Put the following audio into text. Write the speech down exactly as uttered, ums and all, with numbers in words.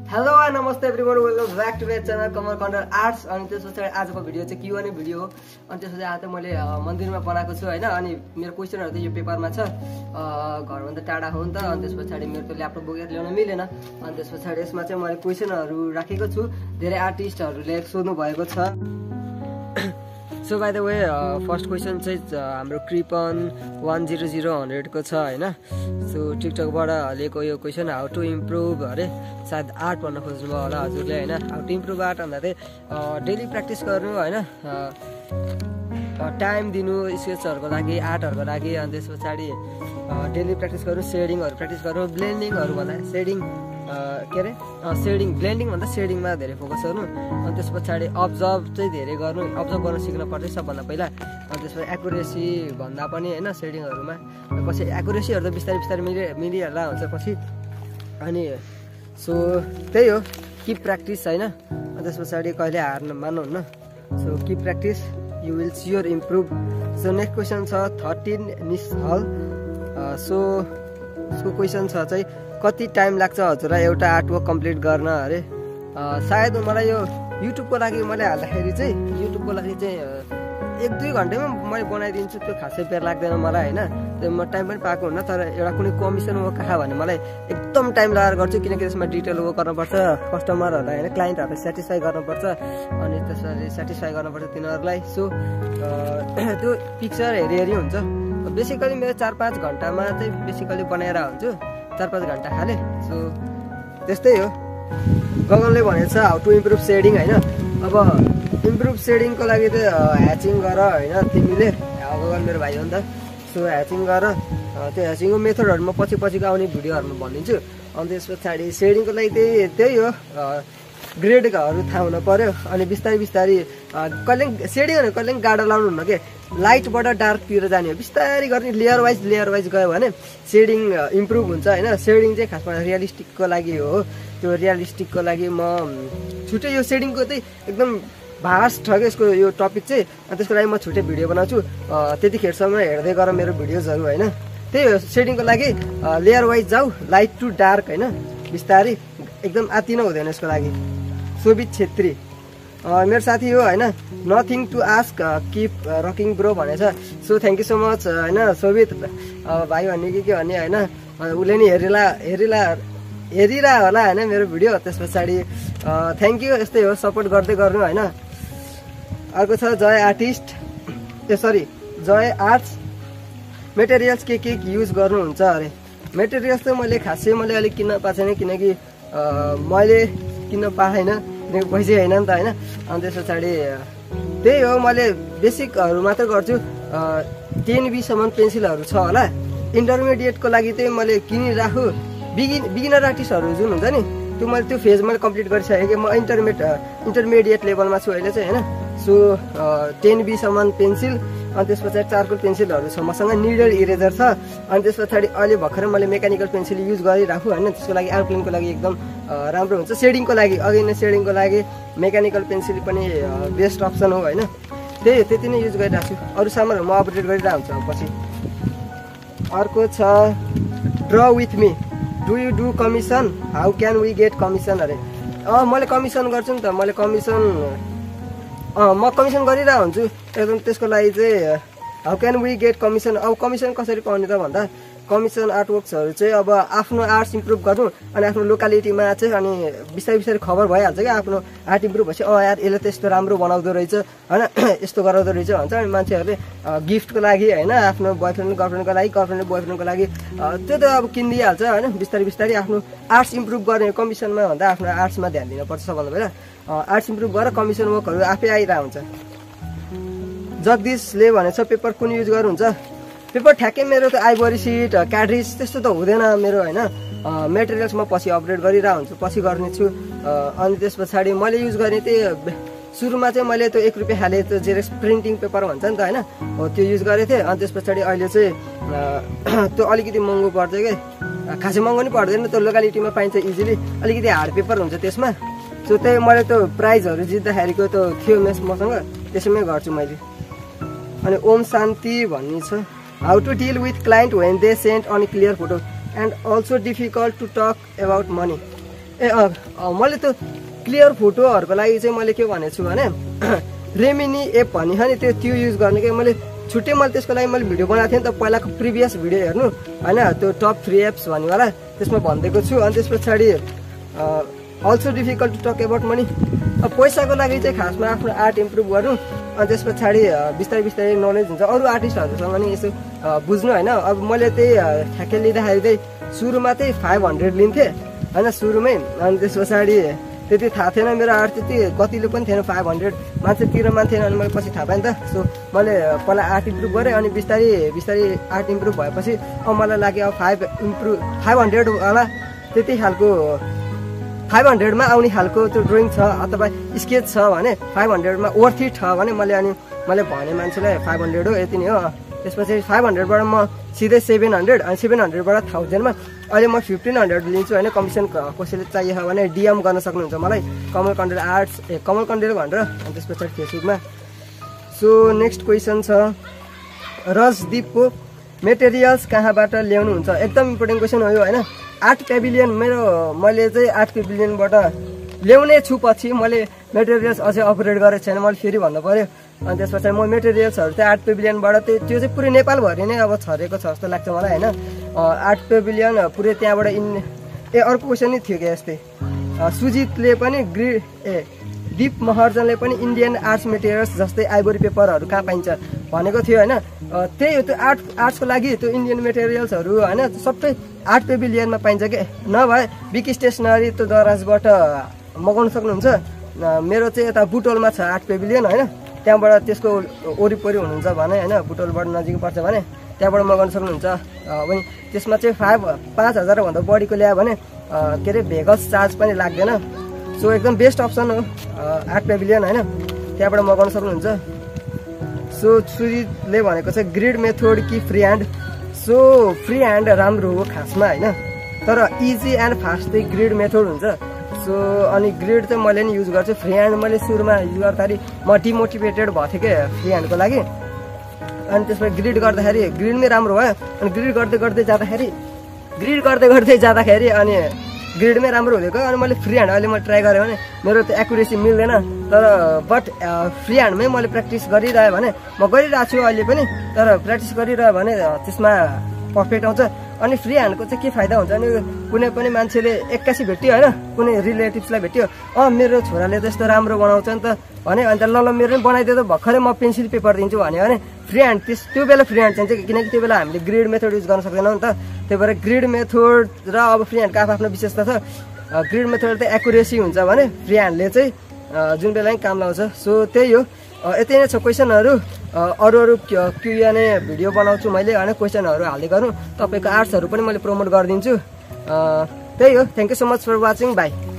Hello नमस्ते everyone, welcome back to my channel Kamal कन्डर arts. अनि त्यस पछाडि आजको भिडियो चाहिँ क्युएनए भिडियो हो। अनि त्यस पछाडि आज मैले मन्दिरमा बनाएको छु हैन। अनि मेरो क्वेसनहरु चाहिँ यो पेपरमा छ, घरभन्दा टाढा हो नि त। अनि त्यस पछाडि मेरो त ल्यापटप बोकेर ल्याउन मिलेन। अनि त्यस पछाडि यसमा चाहिँ मैले क्वेसनहरु राखेको छु, धेरै आर्टिस्टहरुले सोध्नु भएको छ। So by the way first question चाहिँ हाम्रो Kripan one zero zero hundred को छ हैन। सो टिकटकबाट लिएको यो क्वेसन, हाउ टु इम्प्रुभ अरे सायद आर्ट भन्न खोज्नुभयो होला हजुरले हैन। हाउ टु इम्प्रुभ आर्ट भन्दा चाहिँ डेली प्र्याक्टिस गर्नु हैन, टाइम दिनु स्केचहरुको लागि, आर्टहरुको लागि। अनि त्यस पछाडि डेली प्र्याक्टिस गर्नु, सेडिङहरु प्र्याक्टिस गर्नु, ब्लेन्डिङहरु भन्दा सेडिङ के अरे सेडिङ ब्लेन्डिङ भन्दा सेडिङमा धेरै फोकस गर्नु। अनि त्यस पछाडि अब्जर्भ चाहिँ धेरै गर्नु, अब्जर्भ गर्न सिक्न पर्छ सबभन्दा पहिला। अनि त्यसपछि एकुरेसी भन्दा पनि हैन सेडिङहरुमा, पछि एकुरेसीहरु त बिस्तारै बिस्तारै मिलि मिलिहाल्ला हुन्छ पछि। अनि सो त्यही हो, किप प्र्याक्टिस हैन। अनि त्यस पछाडि कहिले हार मान्नुहुन्न। So keep practice, you will sure improve. So next question छ थर्टिन निस हल। सो उसको क्वेसन छ चाहिँ कति टाइम लाग्छ हजुरलाई एउटा आर्टवर्क कम्प्लिट गर्न अरे। सायद मलाई यो युट्युबको लागि मैले हाल्दाखेरि चाहिँ युट्युबको लागि चाहिँ एक दुई घन्टामा मैले बनाइदिन्छु, त्यो खासै बेर लाग्दैन मलाई हैन। त्यो म टाइम पनि पाएको हुन्न, तर एउटा कुनै कमिसन वर्क कहाँ भने मलाई एकदम टाइम लगाएर गर्छु, किनकि त्यसमा डिटेल वर्क गर्नुपर्छ, कस्टमरहरूलाई हैन क्लाइन्टहरूलाई सेटिस्फाई गर्नुपर्छ। अनि त्यसरी सेटिस्फाई गर्नुपर्छ तिनीहरूलाई। सो त्यो पिक्चर हेरी हेरी हुन्छ। बेसिकली मेरो चार पाँच घन्टामा चाहिँ बेसिकली बनाएर हुन्छु, चार पाँच घन्टा खाले। सो त्यस्तै हो। गगनले भनेको छ हाउ टु इम्प्रुभ सेडिङ हैन। अब इम्प्रुभ सेडिङको लागि चाहिँ ह्याचिङ गर हैन तिमीले, गगन मेरो भाइ हो नि त। सो ह्याचिङ गर, त्यो ह्याचिङको मेथडहरु म पछि पछिको आउने भिडियोहरुमा भनिदिन्छु। अनि त्यस पछाडि सेडिङको लागि त्यही त्यही हो, ग्रेडहरू थाहा हुनु पर्यो। अनि बिस्तारै बिस्तारै कहिले सेडिङहरू कहिले गाडा लाउनु हुन्न के, लाइटबाट डार्कतिर जाने हो, बिस्तारै गर्ने, लेयर वाइज लेयर वाइज गयो भने सेडिङ इम्प्रुभ हुन्छ हैन। सेडिङ चाहिँ खासमा रियलिस्टिकको लागि हो। त्यो रियलिस्टिकको लागि म छुट्टै यो सेडिङको चाहिँ एकदम भास्ट छ कि यसको यो टपिक चाहिँ। अनि त्यसको लागि म छुट्टै भिडियो बनाउँछु, त्यतिखेरसम्म हेर्दै गर मेरो भिडियोजहरू हैन। त्यही हो, सेडिङको लागि लेयर वाइज जाऊ, लाइट टु डार्क हैन, बिस्तारै, एकदम आत्ति नै हुँदैन यसको लागि। शोभित छेत्री मेरो साथी हो हैन, nothing to ask keep rocking bro भनेछ। So thank you so much हैन शोभित भाइ भन्ने कि के भन्ने हैन, उसले नि हेरिला हेरिला हेरिरा होला हैन मेरो भिडियो। त्यस पछाडि थ्याङ्क यू, यस्तै हो, सपोर्ट गर्दै गर्नु हैन। अर्को छ जय आर्टिस्ट, ए सरी जय आर्ट्स। मेटेरियल्स के के युज गर्नुहुन्छ अरे। मेटेरियल्स चाहिँ मैले खासै मैले अलिक किन्न पाएको छैन, किनकि मैले किन्न पाएन, किनकि पैसै होइन नि त होइन। अनि त्यस पछाडि त्यही हो, मैले बेसिकहरू मात्र गर्छु। टेन बीसम्म पेन्सिलहरू छ होला। इन्टरमिडिएटको लागि चाहिँ मैले किनिराखु, बिगिन बिगिनर आर्टिस्टहरू जुन हुन्छ नि, त्यो मैले त्यो फेज मैले कम्प्लिट गरिसकेँ। म इन्टरमिडिएट इन्टरमिडिएट लेभलमा छु अहिले चाहिँ होइन। सो टेन बीसम्म पेन्सिल, अनि त्यस पछाडि चारकोल पेन्सिलहरू छ मसँग, निडल इरेजर छ। अनि त्यस पछाडि अहिले भर्खरै मैले मेकानिकल पेन्सिल युज गरिराखु होइन। त्यसको लागि आउटलाइनको लागि एकदम राम्रो हुन्छ। सेडिङको लागि अघि नै सेडिङको लागि मेकानिकल पेन्सिल पनि बेस्ट अप्सन हो होइन। त्यही त्यति नै युज गरिरहेको छु, अरू सामानहरू म अपडेट गरिरहेको हुन्छु अब पछि। अर्को छ draw with me, do you do commission, how can we get commission अरे। अँ मैले कमिसन गर्छु नि त, मैले कमिसन अँ म कमिसन गरिरहेको हुन्छु एकदम। त्यसको लागि चाहिँ how can we get commission. अब कमिसन कसरी पाउने त भन्दा, कमिसन आर्टवर्क्सहरू चाहिँ अब आफ्नो आर्ट्स इम्प्रुभ गर्नु, अनि आफ्नो लोकालिटीमा चाहिँ अनि बिस्तारै बिस्तारै खबर भइहाल्छ क्या आफ्नो आर्ट इम्प्रुभ भएपछि। अँ यार यसले त यस्तो राम्रो बनाउँदो रहेछ होइन, यस्तो गराउँदो रहेछ भन्छ। अनि मान्छेहरूले गिफ्टको लागि होइन, आफ्नो बोयफ्रेन्ड गर्लफ्रेन्डको लागि, गर्लफ्रेन्ड बोयफ्रेन्डको लागि त्यो त अब किनिदिइहाल्छ होइन। बिस्तारै बिस्तारै आफ्नो आर्ट्स इम्प्रुभ गर्ने, कमिसनमा भन्दा आफ्नो आर्ट्समा ध्यान दिनुपर्छ सबभन्दा पहिला। आर्ट्स इम्प्रुभ गरेर कमिसन वर्कहरू आफै आइरहेको हुन्छ। जगदीशले भनेछ पेपर कुन युज गर्नुहुन्छ। पेपर ठ्याक्कै मेरो त आइभरी सिट, क्याड्रिज त्यस्तो त हुँदैन मेरो होइन। मेटेरियल्स म पछि अपडेट गरिरहेको हुन्छु, पछि गर्नेछु। अनि त्यस पछाडि मैले युज गर्ने त्यही सुरुमा चाहिँ मैले त्यो एक रुपियाँ खाले त्यो जेरेक्स प्रिन्टिङ पेपर भन्छ नि त होइन, हो त्यो युज गरेको थिएँ। अनि त्यस पछाडि अहिले चाहिँ त्यो अलिकति महँगो पर्छ कि, खासै महँगो नि पर्दैन, त्यो लोकालिटीमा पाइन्छ इजिली, अलिकति हार्ड पेपर हुन्छ त्यसमा। सो त्यही मैले त्यो प्राइजहरू जित्दाखेरिको त्यो थियो मेस मसँग, त्यसमै गर्छु मैले। अनि ओम शान्ति भन्ने छ, how to deal with client when they send unclear photo and also difficult to talk about money. ए मैले त्यो क्लियर फोटोहरूको लागि चाहिँ मैले के भनेको छु भने रेमिनी एप भन्ने छ नि त्यो त्यो युज गर्ने कि मैले छुट्टै मैले त्यसको लागि मैले भिडियो बनाएको थिएँ नि त पहिलाको प्रिभियस भिडियो हेर्नु होइन त्यो टप थ्री एप्स भन्नेवाला त्यसमा भनिदिएको छु। अनि त्यस पछाडि also difficult to talk about money अब पैसाको लागि चाहिँ खासमा आफ्नो आर्ट इम्प्रुभ गर्नु अनि त्यस पछाडि बिस्तारै बिस्तारै नलेज हुन्छ अरू आर्टिस्टहरूसँग नि यसो बुझ्नु होइन। अब मैले त्यही ठ्याक्कै लिँदाखेरि चाहिँ सुरुमा चाहिँ फाइभ हन्ड्रेड लिन्थेँ होइन सुरुमै अनि त्यस पछाडि त्यति थाहा थिएन मेरो आर्ट त्यति कतिले पनि थिएन फाइभ हन्ड्रेड मान्छेतिर मान्थेन अनि मैले पछि थाहा पाएँ नि त। सो मैले पहिला आर्ट इम्प्रुभ गरेँ अनि बिस्तारै बिस्तारै आर्ट इम्प्रुभ भएपछि अब मलाई लाग्यो अब फाइभ इम्प्रुभ फाइभ हन्ड्रेडवाला त्यति खालको फाइभ हन्ड्रेडमा आउने खालको त्यो ड्रइङ छ अथवा स्केच छ भने फाइभ हन्ड्रेडमा वर्थी छ भने मैले अनि मैले भने मान्छेलाई फाइभ हन्ड्रेड हो यति नै हो। त्यसपछि फाइभ हन्ड्रेडबाट म सिधै सेभेन हन्ड्रेड अनि सेभेन हन्ड्रेडबाट थाउजन्डमा अहिले म फिफ्टिन हन्ड्रेड लिन्छु होइन। कमिसन कसैले चाहियो भने डिएम गर्न सक्नुहुन्छ मलाई कमल कण्डेल आर्ट्स ए कमल कण्डेल भनेर अनि त्यस पछाडि फेसबुकमा। सो नेक्स्ट क्वेसन छ रजदीपको मेटेरियल्स कहाँबाट ल्याउनुहुन्छ एकदम इम्पोर्टेन्ट क्वेसन हो यो होइन। आर्ट पेभिलियन मेरो मैले चाहिँ आर्ट पेभिलियनबाट ल्याउने छु पछि मैले मेटेरियल्स अझै अपग्रेड गरेको छैन मैले फेरि भन्नु पऱ्यो। अनि त्यस पछाडि म मेटेरियल्सहरू चाहिँ आर्ट पेभिलियनबाट त्यो त्यो चाहिँ पुरै नेपालभरि नै अब छरेको छ जस्तो लाग्छ मलाई होइन। आर्ट पेभिलियन पुरै त्यहाँबाट इन ए अर्को क्वेसन नै थियो क्या यस्तै सुजितले पनि ग्रिड ए दीप महर्जनले पनि इन्डियन आर्ट्स मेटेरियल्स जस्तै आइभोरी पेपरहरू कहाँ पाइन्छ भनेको थियो होइन। त्यही हो त्यो आर्ट आर्ट्सको लागि त्यो इन्डियन मेटेरियल्सहरू होइन सबै आर्ट पेभिलियनमा पाइन्छ कि नभए बिक स्टेसनरी त्यो दराजबाट मगाउन सक्नुहुन्छ। मेरो चाहिँ यता बुटोलमा छ आर्ट पेभिलियन होइन त्यहाँबाट त्यसको वरिपरि हुनुहुन्छ भने होइन बुटोलबाट नजिक पर्छ भने त्यहाँबाट मगाउन सक्नुहुन्छ। अनि त्यसमा चाहिँ फाइभ पाँच हजारभन्दा बढीको ल्यायो भने के अरे भेगल्स चार्ज पनि लाग्दैन। सो एकदम बेस्ट अप्सन हो आर्ट पेभिलियन होइन त्यहाँबाट मगाउन सक्नुहुन्छ। सो सुजितले भनेको चाहिँ ग्रिड मेथड कि free hand so free hand राम्रो हो खासमा होइन तर इजी एन्ड फास्ट चाहिँ ग्रिड मेथड हुन्छ। सो अनि ग्रिड चाहिँ मैले नि युज गर्छु फ्री ह्यान्ड मैले सुरुमा युज गर्दाखेरि म डिमोटिभेटेड भएको थिएँ क्या फ्री ह्यान्डको लागि अनि त्यसमा ग्रिड गर्दाखेरि ग्रिडमै राम्रो भयो अनि ग्रिड गर्दै गर्दै जाँदाखेरि ग्रिड गर्दै गर्दै जाँदाखेरि अनि ग्रिडमै राम्रो हुँदै गयो अनि मैले फ्री ह्यान्ड अहिले म ट्राई गरेँ भने मेरो त्यो एकुरेसी मिल्दैन तर बट फ्री ह्यान्डमै मैले प्र्याक्टिस गरिरह्यो भने म गरिरहेको छु अहिले पनि तर प्र्याक्टिस गरिरह्यो भने त्यसमा पर्फेक्ट आउँछ। अनि फ्री ह्यान्डको चाहिँ के फाइदा हुन्छ भने कुनै पनि मान्छेले एक्कासी भेट्यो होइन कुनै रिलेटिभ्सलाई भेट्यो अँ मेरो छोराले त यस्तो राम्रो बनाउँछ नि त भने अन्त ल ल मेरो पनि बनाइदियो त भर्खरै म पेन्सिल पेपर दिन्छु भन्यो भने फ्री ह्यान्ड त्यस त्यो बेला फ्री ह्यान्ड चाहिन्छ किनकि त्यो बेला हामीले ग्रिड मेथड युज गर्न सक्दैनौँ नि त। त्यही भएर ग्रिड मेथड र अब फ्री ह्यान्डको आफ्नो विशेषता छ ग्रिड मेथड चाहिँ एकुरेसी हुन्छ भने फ्री ह्यान्डले चाहिँ जुन बेला काम लाउँछ। सो त्यही हो यति नै छ क्वेसनहरू अरू अरू क्युएनए भिडियो बनाउँछु मैले होइन क्वेसनहरू हाल्दै गरौँ तपाईँको आर्ट्सहरू पनि मैले प्रमोट गरिदिन्छु। त्यही हो thank you so much for watching by.